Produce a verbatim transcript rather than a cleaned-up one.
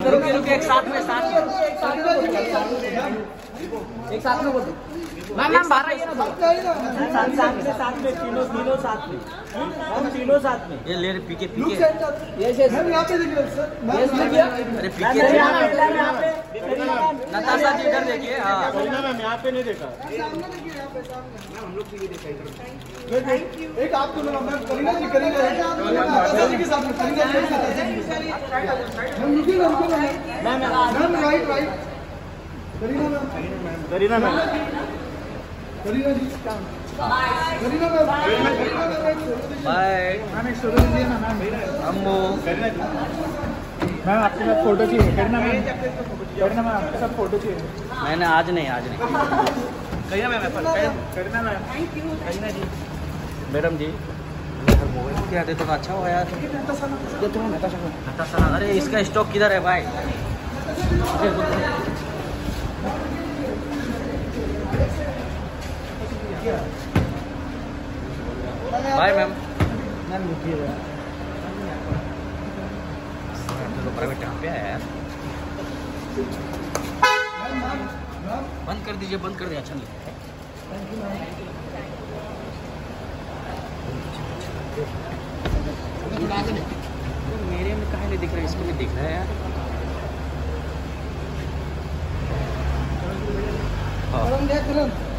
रुकिए रुकिए, एक साथ में साथ में एक साथ में बोल दो मैम। मैम बाहर आइए ना, साथ साथ में साथ में तीनों तीनों साथ में मैम, तीनों साथ में। ये ले PK PK yes yes ma'am, यहाँ पे देखिए सर, यस देखिए। अरे पीके यहाँ पे नताशा जी इधर देखिए। हां मैम यहाँ पे नहीं देखा, सामने देखिए, यहाँ पे सामने मैम हम लोग के लिए देखा इधर। एक आपको मैम करीना जी, करीना नताशा जी के साथ में करीना जी मैम, रुकिए ना रुकिए ma'am ma'am right right Kareena ma'am Kareena ma'am Kareena ji Kareena ma'am bye ma'am. एक फोटो दीजिए ना मैम, अम्मू मैम आपके साथ फोटो चाहिए। करीना मैम करीना मैम आपके साथ फोटो चाहिए। मैंने आज नहीं आज नहीं Kareena ma'am Kareena ma'am thank you Kareena ji madam ji. Mobile क्या देते तो अच्छा हुआ यार। नताशा, अरे इसका स्टॉक किधर है भाई? Bye ma'am. मैम रुकिए, प्राइवेट कहाँ पे है यार? बंद कर दीजिए, बंद कर दिया। अच्छा नहीं मेरे में कहाँ नहीं दिख रहा है, इसको भी दिख रहा है यार। हाँ